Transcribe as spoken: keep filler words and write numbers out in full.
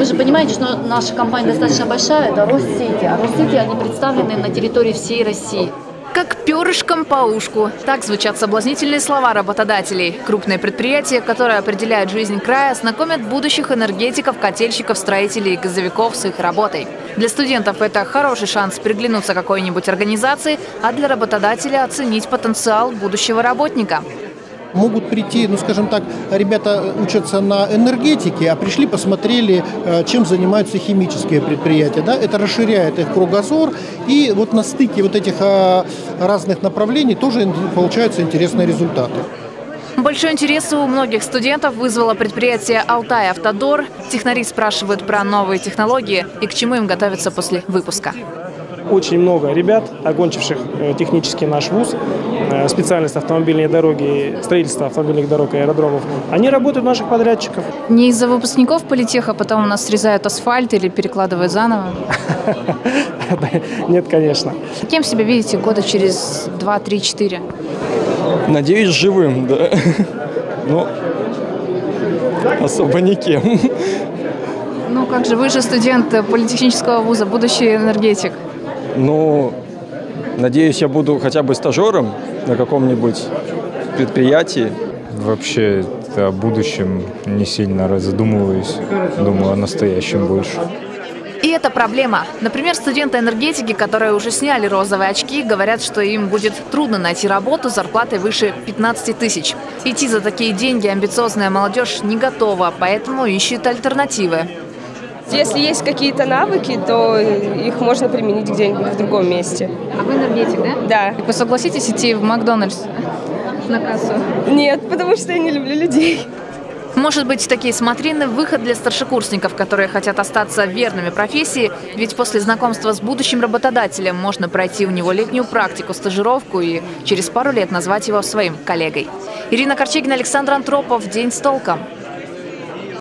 же понимаете, что наша компания достаточно большая, это Россети, а Россети, они представлены на территории всей России. Как перышком по ушку. Так звучат соблазнительные слова работодателей. Крупные предприятия, которые определяют жизнь края, знакомят будущих энергетиков, котельщиков, строителей и газовиков с их работой. Для студентов это хороший шанс приглянуться к какой-нибудь организации, а для работодателя оценить потенциал будущего работника. Могут прийти, ну скажем так, ребята учатся на энергетике, а пришли, посмотрели, чем занимаются химические предприятия. Да? Это расширяет их кругозор. И вот на стыке вот этих разных направлений тоже получаются интересные результаты. Большой интерес у многих студентов вызвало предприятие «Алтай-Автодор». Технари спрашивают про новые технологии и к чему им готовиться после выпуска. Очень много ребят, окончивших технически наш вуз, специальность автомобильные дороги, строительство автомобильных дорог и аэродромов, они работают у наших подрядчиков. Не из-за выпускников политеха потом у нас срезают асфальт или перекладывают заново? Нет, конечно. Кем себя видите года через два, три, четыре? Надеюсь, живым, да. Но особо никем. Ну как же, вы же студент политехнического вуза, будущий энергетик. Ну, надеюсь, я буду хотя бы стажером на каком-нибудь предприятии. Вообще о будущем не сильно задумываюсь. Думаю о настоящем больше. И это проблема. Например, студенты энергетики, которые уже сняли розовые очки, говорят, что им будет трудно найти работу с зарплатой выше пятнадцати тысяч. Идти за такие деньги амбициозная молодежь не готова, поэтому ищет альтернативы. Если есть какие-то навыки, то их можно применить где-нибудь в другом месте. А вы энергетик, да? Да. Вы согласитесь идти в Макдональдс на кассу? Нет, потому что я не люблю людей. Может быть, такие смотрины – выход для старшекурсников, которые хотят остаться верными профессии, ведь после знакомства с будущим работодателем можно пройти у него летнюю практику, стажировку и через пару лет назвать его своим коллегой. Ирина Корчегина, Александр Антропов. День с толком.